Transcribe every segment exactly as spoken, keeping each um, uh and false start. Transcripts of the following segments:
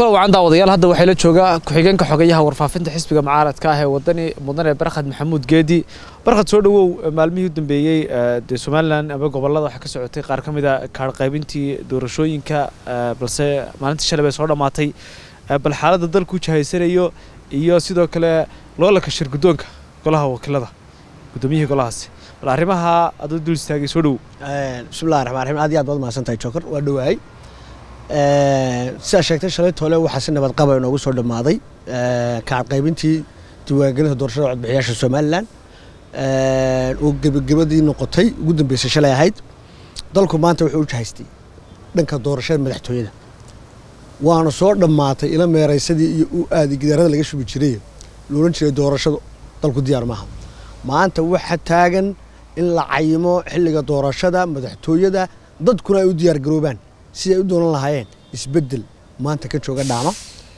kula wacan daawadayaal hadda waxay la joogaa ku-xigeenka xogayaha warfaafinta xisbiga mucaaradka ah ee wadani mudane Barkhad Maxamuud Geedi. Barkhad soo dhawow maalmihii u dambeeyay ee Somaliland ama gobolada waxa ka socotay qaar kamid ah kaar qaybintii doorashooyinka balse maalintii shalay bay soo dhamaatay bal xaaladda dalku jahaysanayo iyo sidoo kale loolanka shir gudoonka golaha wakiilada gudoomiyaha golahaasi bal arrimaha aad dul istaagay soo dhawow. bismillaahir rahmaanir rahiim aad iyo aad baad mahadsantahay Joker waa dhawaay sida sheegtay shalay toole waxa si nabad qaba inoogu soo dhamaaday kaar qaybintii diiwaangelinta doorashada codbixiyaasha Somaliland oo gabagabadii noqotay ugu dambeysay shalay ahayd dalku maanta wuxuu u jahaystay dhanka doorashada madaxtooyada waana soo dhamaatay ila meeraysadii iyo u aadi gidaarada laga shubi jiray loolan jiray doorashada dalku diyaar maaha maanta waxa taagan in la cayimo xilliga doorashada madaxtooyada dadkuna ay u diyaar garoobaan si ay u doonan lahaayeen isbedel maanta ka jooga dhaama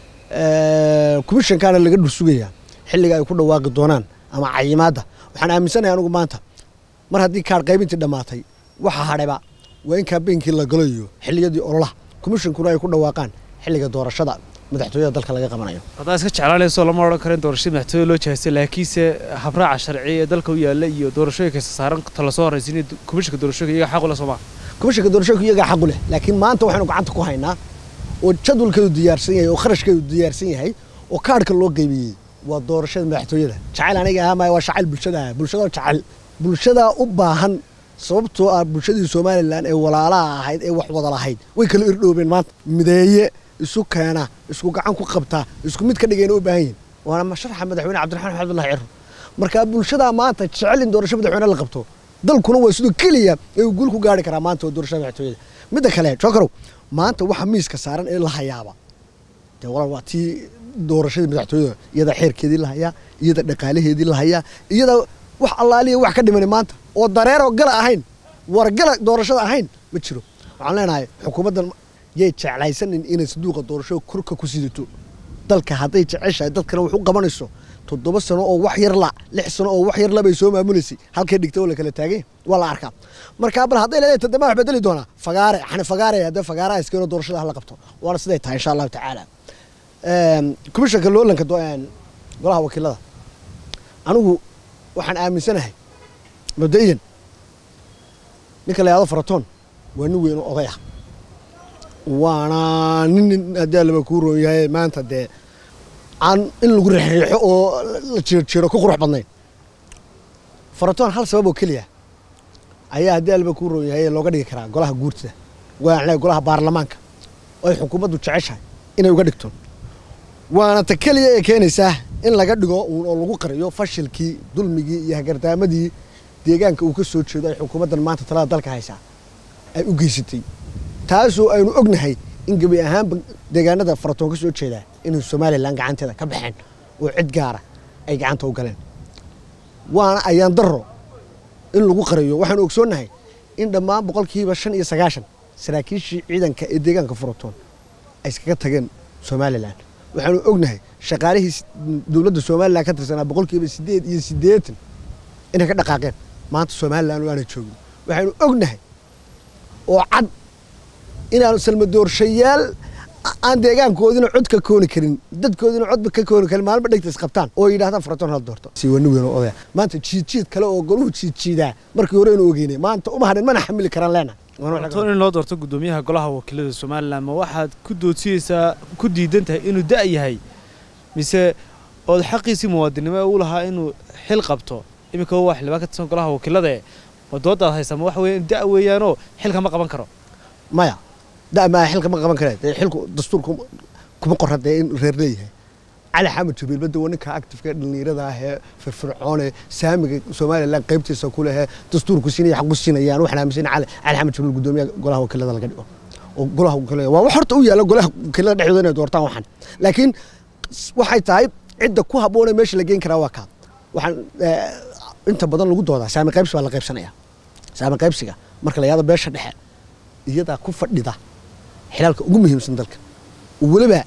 ee komishankaana laga dhusugayaa xilliga ay ku dhawaaqi doonaan ama cayimaada waxaan aaminsanahay anigu maanta mar haddii kaar qaybintii dhamaatay waxa hadhayba waa in kaabeenkii la galayo xilliyadii ololaha komishankuna ay ku dhawaaqaan xilliga doorashada madaxtooyada dalka laga qabanayo hadaa iska jeclaanayso lama oran karin doorashada madaxtooyada loo jahaystay laakiinse habraaca sharci ee dalka u yaala iyo doorashooyinka saaran tala soo horeysiin komishanka doorashooyinka iyaga xaq u leh Soomaa komishanka doorashooyinka iyaga xaq u leh laakiin maanta waxaanu gacanta ku haynaa oo jadwalkeedu diyaarsan yahay oo kharashkeedu diyaarsan yahay oo kaarka loo qaybiyay waa doorashada madaxtooyada jacayl aniga ahaa waa shacayl bulshada bulshada jacayl bulshada u baahan sababtoo ah bulshadii Somaliland ee walaalaha ahayd ee wax wada lahayd way kala irdhoobeen maanta mideeye isu keena isku gacan ku qabta isku mid ka dhigeen oo baahan yihiin waana masharaxa madaxweyne Cabdiraxmaan Cabdullaahi Ciro marka bulshada maanta jecel in doorashada madaxweyne la qabto dalkuna waa sidoo kaliya ee guul ku gaari kara maanta doorashada madaxtooyada mid kale Jokerow maanta waxa miiska saaran ee la hayaaba de walaal waa tii doorashada madaxtooyada iyada xeerkeedii la hayaa iyada dhaqaalaheedii la hayaa iyada wax allaaliya wax ka dhiman maanta oo dareero gal ahayn wargal doorashada ahayn ma jiro waxaan leenahay xukuumaddan yay jeclaysan inay saduuqa doorasho kurka ku sidato dalka haday jeceshay dadkana wuxuu qabanayso toddoba sano oo wax yar la lix sano oo wax yar la bay soo maamulaysi halkay dhigtay oo la kala taagay wala arkaa marka bal haday leedahay toddoba wax bedeli doona fagaare xana fagaare hada fagaara iskeenoo doorashada la qabto waana siday tahay insha Allah taala ee komishanka loolanka doon golaha wakiilada anigu waxaan aaminsanahay mabda'iyan ninka la yiraahdo Faratoon waa nin weyn oo oday ah waana nin hadii la ku rooyahay maanta de aan in lagu riixo oo la jeero ku qurux badnayn Faratoon hal sabab oo kaliya ayaa hadii la ku rooyahay looga dhigi karaa golaha guurtida waa golaha baarlamaanka oo ay xukuumaddu jeceshahay inay uga dhigto waana ta kaliya ee keenaysa in laga dhigo oo lagu qariyo fashilkii dulmigii iyo hagartaamadii deegaanka uu ka soo jeedo ay xukuumaddan maanta talada dalka haysa ay u geysatay taasoo aynu ognahay in gabi ahaan deegaanada Faratoon ka soo jeeda in Somaliland gacanteeda ka baxeen oo cid gaar ah ay gacanta u galeen waana ayaan daro in lagu qariyo waxaan ogsoonahay in dhammaan boqolkiiba shan iyo sagaashan saraakiishii ciidanka ee deegaanka Faratoon ay iskaga tageen Somaliland waxaanu ognahay shaqaalihii dawladda Somaliland ka tirsanaa boqolkiiba sideed iyo siddeetan inay ka dhaqaaqeen maanta Somaliland waana joogin waxaanu ognahay oo cad inaanu salma doorshayaal aan deegaankoodina cod ka kooni karin dadkoodina cod ka kooni karin maalba dhigta isqabtaan oo yiraahdaan Faratoon hal doorto si wani weyn oo oday maanta jiid jiid kale oo goluhu jiid jiida markii hore inuu ogeynay maanta uma hadin mana xamili karaan leena Faratoon in loo doorto gudoomiyaha golaha wakiilada Somaliland ma waxaad ku doodsiisa ku diidantahay inuu da' yahay mise oo xaqiisi muwaadinimo uu lahaa inuu xil qabto imika wax laba ka tirsan golaha wakiilada wadooda haysa ma wax weyn da' weeyaano xilka ma qaban karo maya da ma xilka ma qaban karo xilku dastuurku kuma qorraday in reer leeyahay على حامد جبيل بده ونك أكتف كده النيرة هي في فرعون سامي Somaliland قيمته كلها دستور كسيني حق السنة يعني وإحنا مسين على على حامد جبيل قدومي قولها وكله ذا الجديد وقولها وكله وحرت ويا لا قولها كله نحيدنا دورتان وحن لكن وحي طيب عدة كوها بونا ماشي لقين كراوكا وحن اه أنت بدل الوجود هذا سامي قيمس ولا قيمس سنة سامي قيمسك مركل هذا بيش الحين يدا كفر لذا حلالك وجمهم سندلك ولا بقى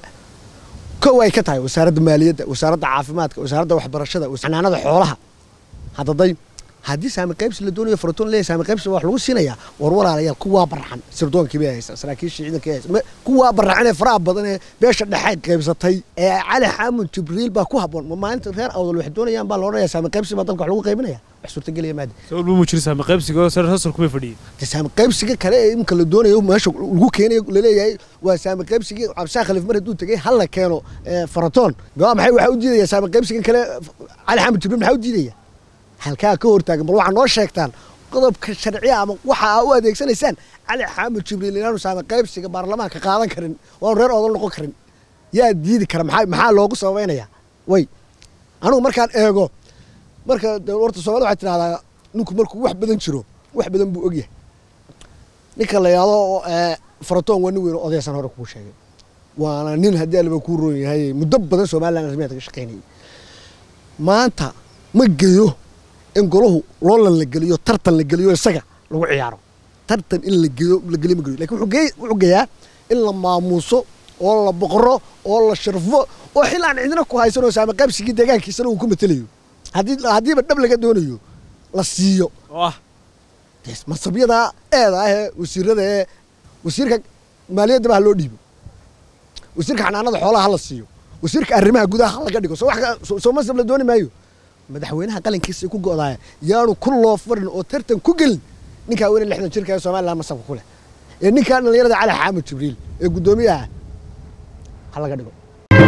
كوي كتاي وسارد مالية وسارد عافماتك وسارد وحبرشة وسنانة حولها هذا ضي haddii saami qaybsi la doonayo faratoon leeyahay saami qaybsi wax lagu siinayaa war walaalayaal kuwaa barraxan sirdoonka bay haysa saraakiisha ciidanka haysa kuwaa barraxan ee faraha badan ee beesha dhexe qaybsatay ee cali xaamud jibriil baa ku haboon ma maalinta reer awdal wax doonayaan baa loo leeyahay saami qaybsi baa dalka wax lagu qaybinaya wax suurta geliya maadi soo ma jiro saami qaybsiga oo sar hasal kuma fadhiyo saami qaybsiga kale ee imka la doonayo meesha lagu keenayo la leeyahay waa saami qaybsiga cabshaa khaliif mar haduu tagay hal la keeno faratoon gaa maxay waxa u diidaya saami qaybsiga kale cali xaamud jibriil maxay u diidaya halkaa ka hortaagan bal waxa noo sheegtaan qodobka sharciga ama waxa aa u adeegsanaysaan cali xaamud jibriil inaanu saami qaybsiga baarlamaanka qaadan karin oo reer odol noqon karin yaa diidi kara maxaa maxaa loogu sababeynaya way anigu markaan eego marka horta Soomaalidu waxay tiraahdaa ninku markuu wax badan jiro wax badan buu ogyahay ninka la yiraahdo faratoon waa nin weyn oo odaysan hore ku sheegay waana nin haddii alba ku roon yahay muddo badan Soomaaliland rasmiyaad ka shaqeynayay maanta ma geeyo in goluhu loolan la geliyo tartan la geliyo isaga lagu ciyaaro tartan in la geeyo la geliyo ma geliyo laakiin wuxuu geey wuxuu geeyaa in la maamuuso oo la boqoro oo la sharfo oo xilaan cidina ku haysan oo saami qaybsigii deegaankiisa uu ku matalayo haddii hadiiba dhab laga doonayo la siiyo wah tes masabyada eeda ah wasiirada ee wasiirka maaliyadda baa loo dhiibo wasiirka xanaanada xoolaha la siiyo wasiirka arrimaha gudaha laga dhigo soo wax soo masab la dooni maayo madaxweynaha qalinkiisa ku go'daaya yaanu ku loo farin oo tartan ku gelin ninka weyn lixdan jirka ee Soomaaliland masabka ku leh ee ninka dhalinyarada cali xaamud jibriil ee gudoomiyaha hal laga dhigo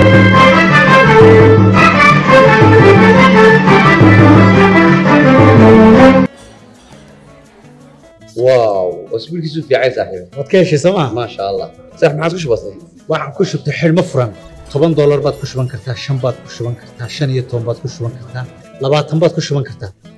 واو اسبوع كيسو في عايز صاحبي wadkeeshi sama ما شاء الله صح ما عادش بسيط waxaan ku shubtay xilmo furan toban dollar baad ku shuban kartaa shan baad ku shuban kartaa shan iyo toban baad ku shuban kartaa labaatan baad ku shuban kartaa